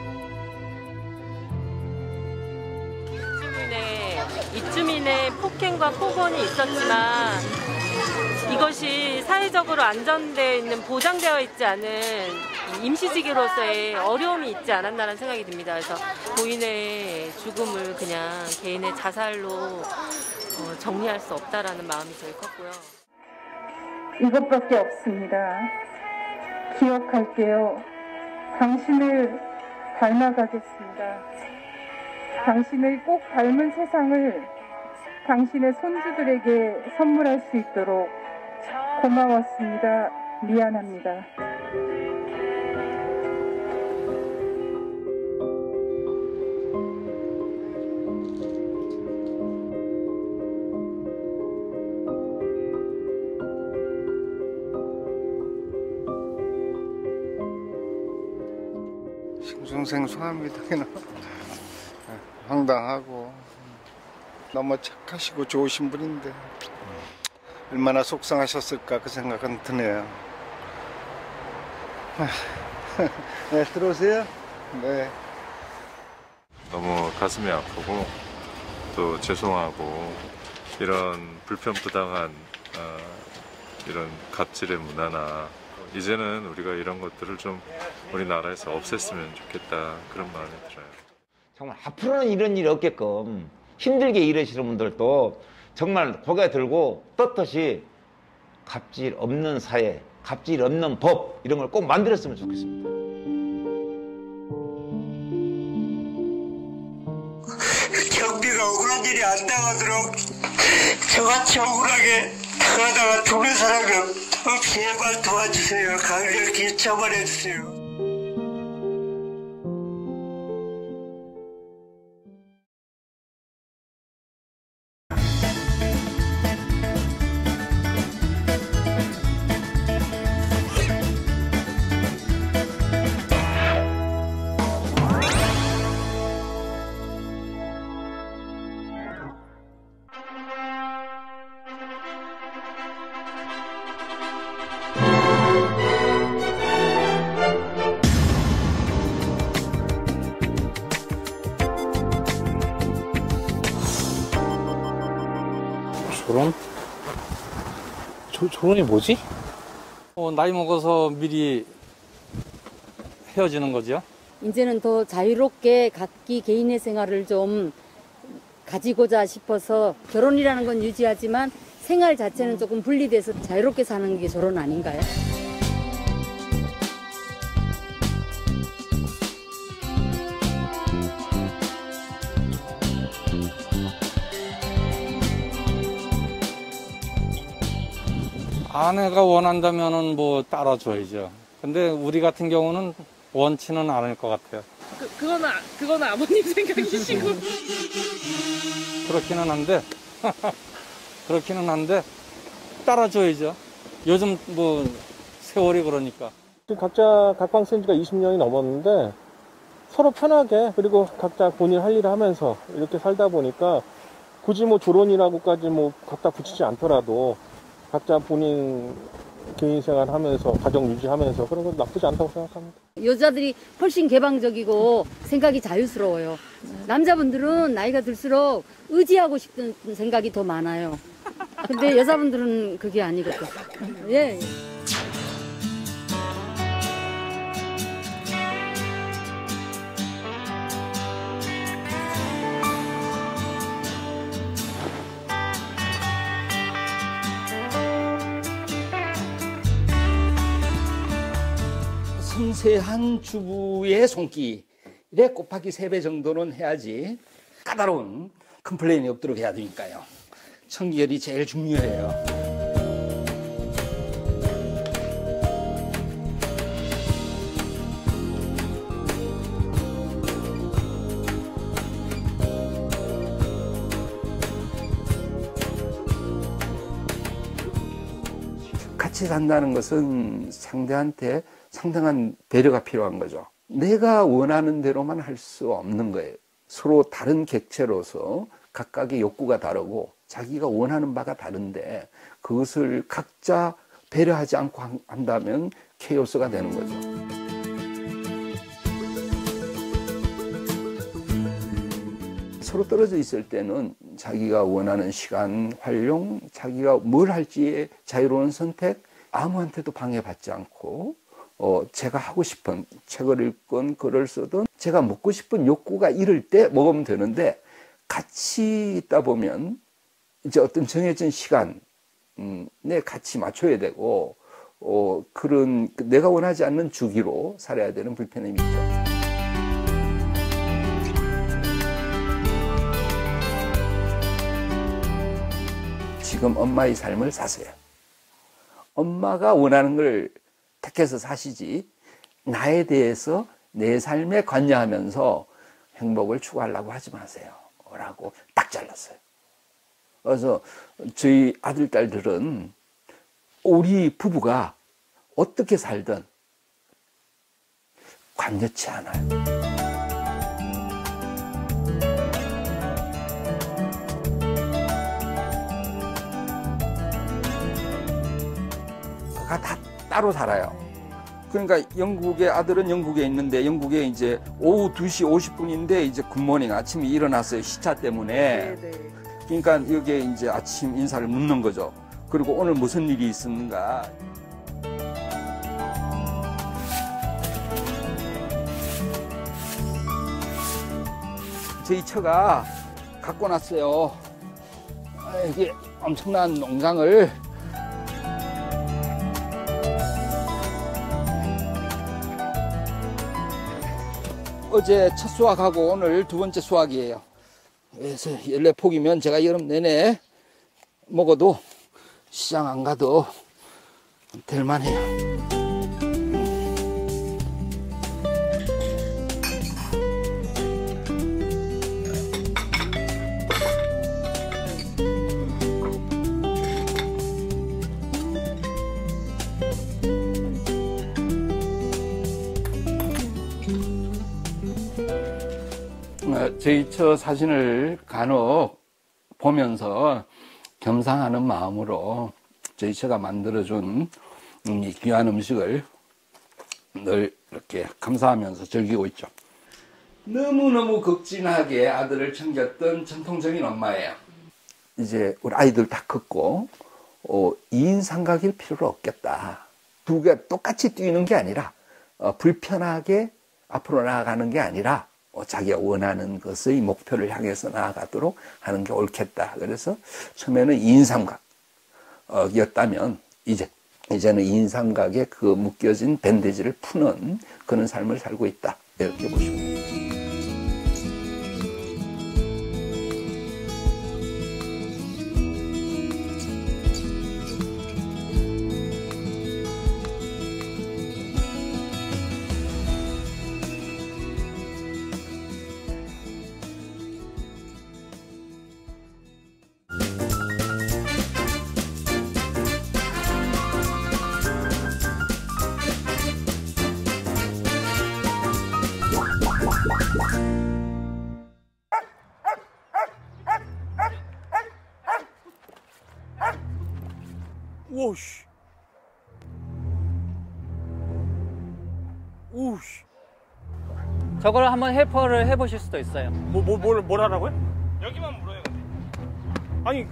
이주민의, 이주민의 폭행과 폭언이 있었지만 이것이 사회적으로 안전되어 있는 보장되어 있지 않은 임시직으로서의 어려움이 있지 않았나라는 생각이 듭니다. 그래서 고인의 죽음을 그냥 개인의 자살로 어, 정리할 수 없다라는 마음이 제일 컸고요. 이것밖에 없습니다. 기억할게요. 당신을 닮아가겠습니다. 당신을 꼭 닮은 세상을 당신의 손주들에게 선물할 수 있도록 고마웠습니다. 미안합니다. 싱숭생숭합니다. 황당하고 너무 착하시고 좋으신 분인데 얼마나 속상하셨을까 그 생각은 드네요. 네, 들어오세요. 네. 너무 가슴이 아프고 또 죄송하고 이런 불편부당한 어, 이런 갑질의 문화나 이제는 우리가 이런 것들을 좀 우리나라에서 없앴으면 좋겠다 그런 마음이 들어요. 정말 앞으로는 이런 일이 없게끔 힘들게 일하시는 분들도 정말 고개 들고 떳떳이 갑질 없는 사회, 갑질 없는 법 이런 걸 꼭 만들었으면 좋겠습니다. 경비가 억울한 일이 안 당하도록 저같이 억울하게 당하다가 죽는 사람이 없도록 제발 도와주세요. 강력히 처벌해주세요. 조론? 조, 조론이 뭐지? 어, 나이 먹어서 미리 헤어지는 거죠. 이제는 더 자유롭게 각기 개인의 생활을 좀 가지고자 싶어서 결혼이라는 건 유지하지만 생활 자체는 조금 분리돼서 자유롭게 사는 게 결혼 아닌가요? 아내가 원한다면은 뭐 따라줘야죠. 근데 우리 같은 경우는 원치는 않을 것 같아요. 그, 그거는, 그거는 아버님 생각이시고. 그렇기는 한데, 그렇기는 한데, 따라줘야죠. 요즘 뭐, 세월이 그러니까. 각자 각방 쓴 지가 이십 년이 넘었는데, 서로 편하게, 그리고 각자 본인 할 일을 하면서 이렇게 살다 보니까, 굳이 뭐 조론이라고까지 뭐 갖다 붙이지 않더라도, 각자 본인 개인 생활 하면서, 가정 유지하면서, 그런 건 나쁘지 않다고 생각합니다. 여자들이 훨씬 개방적이고 생각이 자유스러워요. 남자분들은 나이가 들수록 의지하고 싶은 생각이 더 많아요. 근데 여자분들은 그게 아니거든. 예. 섬세한 주부의 손길에 곱하기 세 배 정도는 해야지 까다로운 컴플레인이 없도록 해야 되니까요. 청결이 제일 중요해요. 같이 산다는 것은 상대한테 상당한 배려가 필요한 거죠. 내가 원하는 대로만 할 수 없는 거예요. 서로 다른 객체로서 각각의 욕구가 다르고 자기가 원하는 바가 다른데 그것을 각자 배려하지 않고 한다면 케이오스가 되는 거죠. 서로 떨어져 있을 때는 자기가 원하는 시간, 활용, 자기가 뭘 할지에 자유로운 선택, 아무한테도 방해받지 않고 어, 제가 하고 싶은 책을 읽건 글을 쓰든 제가 먹고 싶은 욕구가 이럴 때 먹으면 되는데 같이 있다 보면 이제 어떤 정해진 시간에 같이 맞춰야 되고 어, 그런 내가 원하지 않는 주기로 살아야 되는 불편함이 있죠. 지금 엄마의 삶을 사세요. 엄마가 원하는 걸 택해서 사시지 나에 대해서 내 삶에 관여하면서 행복을 추구하려고 하지 마세요 라고 딱 잘랐어요. 그래서 저희 아들, 딸들은 우리 부부가 어떻게 살든 관여치 않아요. 다 따로 살아요. 그러니까 영국의 아들은 영국에 있는데 영국에 이제 오후 두 시 오십 분인데 이제 굿모닝 아침에 일어났어요. 시차 때문에. 네네. 그러니까 여기에 이제 아침 인사를 묻는 거죠. 그리고 오늘 무슨 일이 있었는가. 저희 처가 갖고 났어요. 아, 이게 엄청난 농장을. 어제 첫 수확하고 오늘 두 번째 수확이에요. 그래서 열네 폭이면 제가 여름 내내 먹어도 시장 안 가도 될 만해요. 저희 처 사진을 간혹 보면서 겸상하는 마음으로 저희 처가 만들어준 이 귀한 음식을 늘 이렇게 감사하면서 즐기고 있죠. 너무너무 극진하게 아들을 챙겼던 전통적인 엄마예요. 이제 우리 아이들 다 컸고 어, 이인 삼각일 필요가 없겠다. 두 개 똑같이 뛰는 게 아니라 어, 불편하게 앞으로 나아가는 게 아니라 어, 자기가 원하는 것의 목표를 향해서 나아가도록 하는 게 옳겠다. 그래서 처음에는 이인 삼각이었다면 이제 이제는 이인 삼각에 그 묶여진 밴드지를 푸는 그런 삶을 살고 있다. 이렇게 보시면 됩니다. 오씨. 오씨. 저걸 한번 해퍼를 해보실 수도 있어요. 뭐, 뭐, 뭘, 뭘 하라고요? 여기만 물어요, 근데. 아니.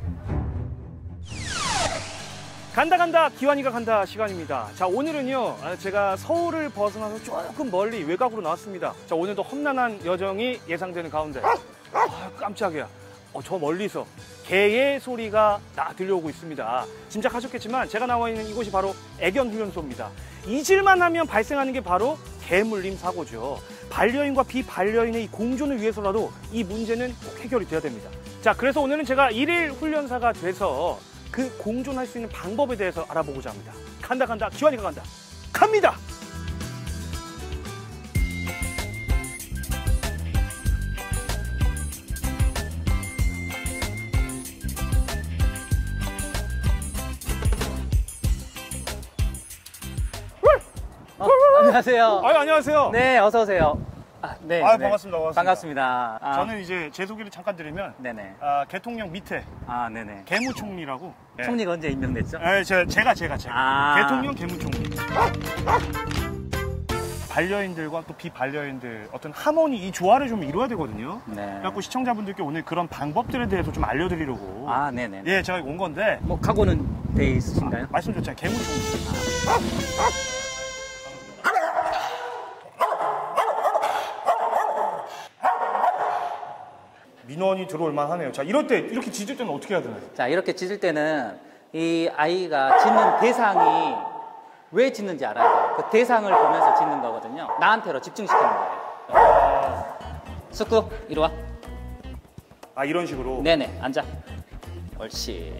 간다 간다 기환이가 간다 시간입니다. 자, 오늘은요 제가 서울을 벗어나서 조금 멀리 외곽으로 나왔습니다. 자, 오늘도 험난한 여정이 예상되는 가운데 아, 깜짝이야. 어, 저 멀리서 개의 소리가 나 들려오고 있습니다. 짐작하셨겠지만 제가 나와 있는 이곳이 바로 애견훈련소입니다. 잊을만 하면 발생하는 게 바로 개물림 사고죠. 반려인과 비반려인의 이 공존을 위해서라도 이 문제는 꼭 해결이 돼야 됩니다. 자, 그래서 오늘은 제가 일일 훈련사가 돼서 그 공존할 수 있는 방법에 대해서 알아보고자 합니다. 간다 간다 기환이가 간다. 갑니다. 어, 안녕하세요. 아, 안녕하세요. 네, 어서 오세요. 아, 네. 아, 네. 반갑습니다. 반갑습니다. 반갑습니다. 아, 저는 이제 제 소개를 잠깐 드리면 네네. 아, 대통령 밑에 아, 네네. 개무총리라고. 네. 총리가 언제 임명됐죠? 네, 제가 제가 제가, 제가. 아. 대통령 개무총리. 반려인들과 또 비반려인들 어떤 하모니 이 조화를 좀 이루어야 되거든요. 네. 그래갖고 시청자분들께 오늘 그런 방법들에 대해서 좀 알려드리려고. 아, 네네. 예, 제가 온 건데. 뭐 각오는 돼 있으신가요? 아, 말씀드렸잖아요. 개무총리. 민원이 들어올 만하네요. 자, 이럴 때 이렇게 짖을 때는 어떻게 해야 되나요? 자, 이렇게 짖을 때는 이 아이가 짖는 대상이 왜 짖는지 알아야 돼요. 그 대상을 보면서 짖는 거거든요. 나한테로 집중시키는 거예요. 숙구, 이리 와. 아, 이런 식으로? 네네, 앉아. 옳지.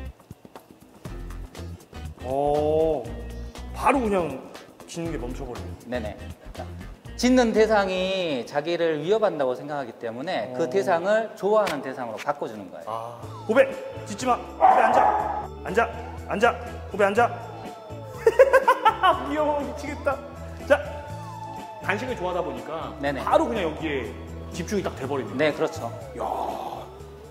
오, 바로 그냥 짖는 게 멈춰버려요. 네네. 자, 짖는 대상이 자기를 위협한다고 생각하기 때문에 그 대상을 좋아하는 대상으로 바꿔주는 거예요. 아, 후배, 짖지 마. 후배 앉아. 앉아. 앉아. 후배 앉아. 귀여워, 미치겠다. 자, 간식을 좋아하다 보니까 네네. 바로 그냥 여기에 집중이 딱 돼버립니다. 네, 그렇죠. 야.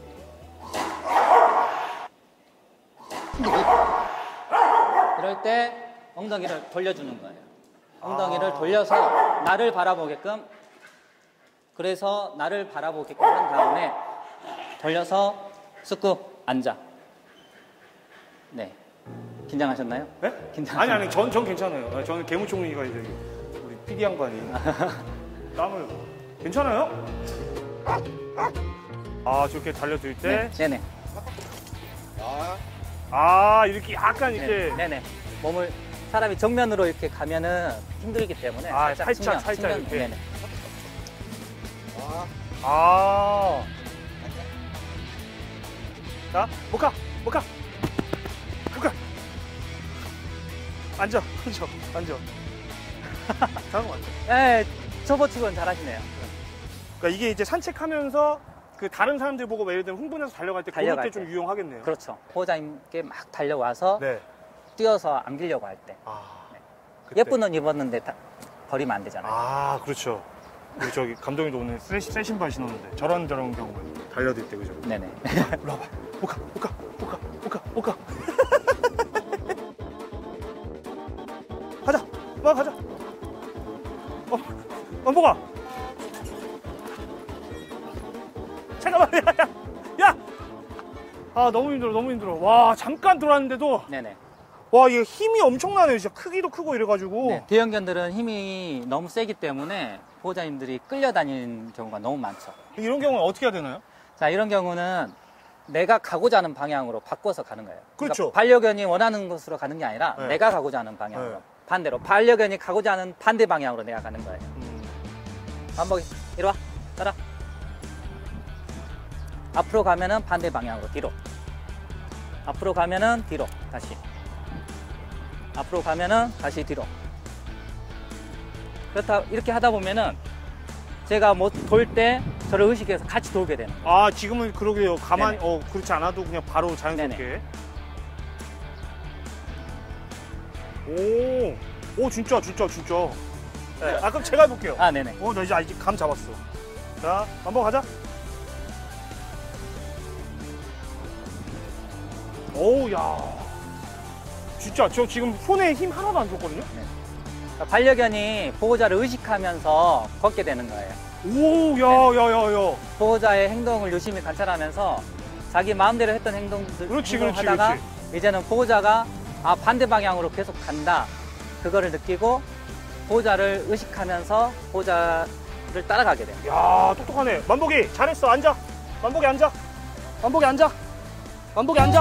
이럴 때 엉덩이를 돌려주는 거예요. 엉덩이를 돌려서 나를 바라보게끔, 그래서 나를 바라보게끔 한 다음에 돌려서 숙구 앉아. 네. 긴장하셨나요? 네? 긴장. 아니 아니 전, 전 괜찮아요. 저는 개무총리가 이제 우리 피디 양반이 땀을 괜찮아요? 아, 저렇게 달려들 때? 네, 네네. 아, 이렇게 약간 이렇게. 네, 네네. 몸을 사람이 정면으로 이렇게 가면은 힘들기 때문에 아, 살짝, 살짝, 측면, 살짝 측면, 이렇게. 네네. 아. 자, 못 가, 못 가. 못 가. 앉아, 앉아, 앉아. 잠깐만. 네, 저버치고는 잘하시네요. 그러니까 이게 이제 산책하면서 그 다른 사람들 보고 예를 들면 흥분해서 달려갈 때 그럴 달려갈 때 좀 때. 유용하겠네요. 그렇죠. 보호자님께 막 달려와서 네. 뛰어서 안기려고 할 때. 네. 예쁜 옷 입었는데 다 버리면 안 되잖아요. 아, 그렇죠. 우리 저기 감독님도 오늘 새, 새 신발 신었는데 저런 저런 경우에 달려들 때 그죠? 네네. 일로 와봐. 못 가, 못 가, 못 가, 못 가, 못 가. 가자, 와 가자. 어, 원보가. 잠깐만, 야, 야, 야. 아, 너무 힘들어, 너무 힘들어. 와, 잠깐 돌았는데도. 네네. 와, 이게 힘이 엄청나네요. 진짜 크기도 크고 이래가지고. 네, 대형견들은 힘이 너무 세기 때문에 보호자님들이 끌려다니는 경우가 너무 많죠. 이런 경우는 어떻게 해야 되나요? 자, 이런 경우는 내가 가고자 하는 방향으로 바꿔서 가는 거예요. 그렇죠. 그러니까 반려견이 원하는 곳으로 가는 게 아니라 네. 내가 가고자 하는 방향으로. 네. 반대로 반려견이 가고자 하는 반대 방향으로 내가 가는 거예요. 음. 반복이 이리 와, 따라. 앞으로 가면은 반대 방향으로 뒤로. 앞으로 가면은 뒤로 다시. 앞으로 가면은 다시 뒤로. 그렇다 이렇게 하다 보면은 제가 뭐 돌 때 저를 의식해서 같이 돌게 되는 거예요. 아, 지금은 그러게요. 가만, 네네. 어, 그렇지 않아도 그냥 바로 자연스럽게. 오, 오, 진짜, 진짜, 진짜. 네. 아, 그럼 제가 해볼게요. 아, 네네. 어, 나 이제 아직 감 잡았어. 자, 한번 가자. 오우, 야. 진짜, 저 지금 손에 힘 하나도 안 줬거든요? 네. 그러니까 반려견이 보호자를 의식하면서 걷게 되는 거예요. 오, 야, 야, 야, 야. 보호자의 행동을 유심히 관찰하면서 자기 마음대로 했던 행동들 그렇지, 그렇지, 하다가 그렇지. 이제는 보호자가 아, 반대 방향으로 계속 간다. 그거를 느끼고 보호자를 의식하면서 보호자를 따라가게 돼요. 야, 똑똑하네. 만복이 잘했어. 앉아. 만복이 앉아. 만복이 앉아. 만복이 앉아.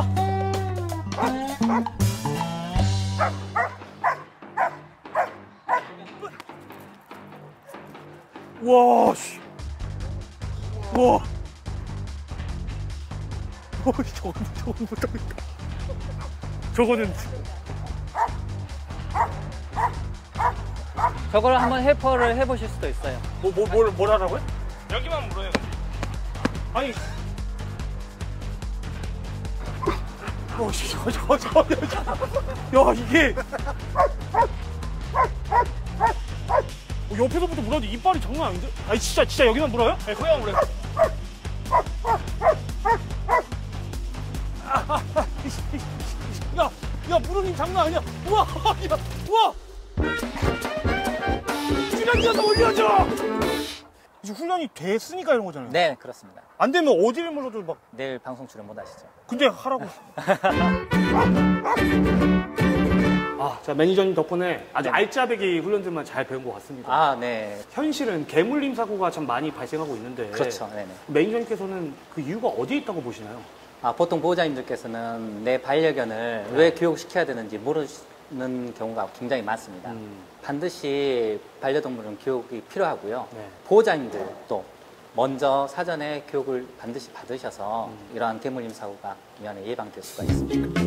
와, 씨. 와. 어, 저건, 저건 못하겠다. 저거는. 저걸 한번 해퍼를 해보실 수도 있어요. 뭐, 뭐, 뭘, 뭘 하라고요? 여기만 물어요. 아니. 어, 저, 저, 저, 저, 야, 이게. 어, 옆에서부터 물었는데 이빨이 장난 아닌데? 아니, 진짜, 진짜 여기만 물어요? 네, 거기만 물어요. 야, 야, 물은 힘 장난 아니야. 우와, 야, 우와. 훈련지어서 올려줘! 이제 훈련이 됐으니까 이런 거잖아요. 네, 그렇습니다. 안 되면 어디를 물어도 막. 내일 방송 출연 못 하시죠. 근데 하라고. 아, 자, 매니저님 덕분에 아주 네. 알짜배기 훈련들만 잘 배운 것 같습니다. 아, 네. 현실은 개물림 사고가 참 많이 발생하고 있는데. 그렇죠. 네네. 매니저님께서는 그 이유가 어디에 있다고 보시나요? 아, 보통 보호자님들께서는 내 반려견을 왜 교육시켜야 되는지 모르는 경우가 굉장히 많습니다. 음. 반드시 반려동물은 교육이 필요하고요. 네. 보호자님들도 먼저 사전에 교육을 반드시 받으셔서 음. 이러한 개물림 사고가 미연에 예방될 수가 있습니다.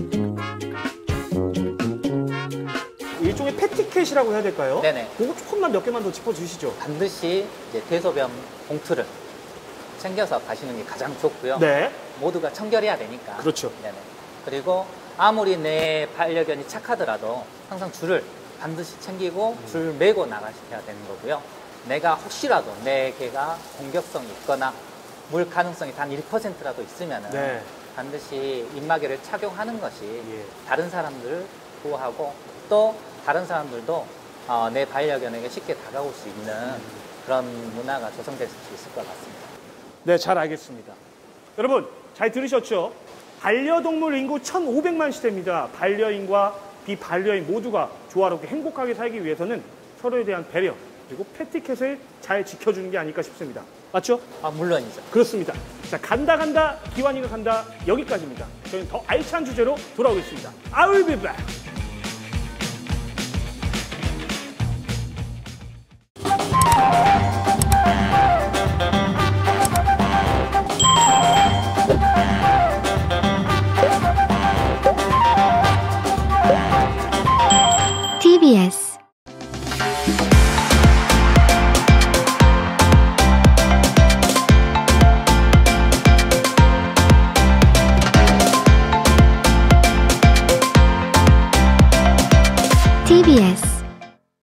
일종의 패티켓이라고 해야 될까요? 네네. 그거 조금만 몇 개만 더 짚어주시죠. 반드시 이제 대소변 봉투를 챙겨서 가시는 게 가장 좋고요. 네. 모두가 청결해야 되니까. 그렇죠. 네네. 그리고 아무리 내 반려견이 착하더라도 항상 줄을 반드시 챙기고 음. 줄 메고 나가셔야 되는 거고요. 내가 혹시라도 내 개가 공격성이 있거나 물 가능성이 단 일 퍼센트라도 있으면은 네. 반드시 입마개를 착용하는 것이 예. 다른 사람들을 보호하고 또 다른 사람들도 어, 내 반려견에게 쉽게 다가올 수 있는 음. 그런 문화가 조성될 수 있을 것 같습니다. 네, 잘 알겠습니다. 여러분, 잘 들으셨죠? 반려동물 인구 천오백만 시대입니다. 반려인과 비반려인 모두가 조화롭게 행복하게 살기 위해서는 서로에 대한 배려 그리고 패티켓을 잘 지켜주는 게 아닐까 싶습니다. 맞죠? 아, 물론이죠. 그렇습니다. 자, 간다 간다 기완이가 간다 여기까지입니다. 저희는 더 알찬 주제로 돌아오겠습니다. I will be back. 티비에스 티비에스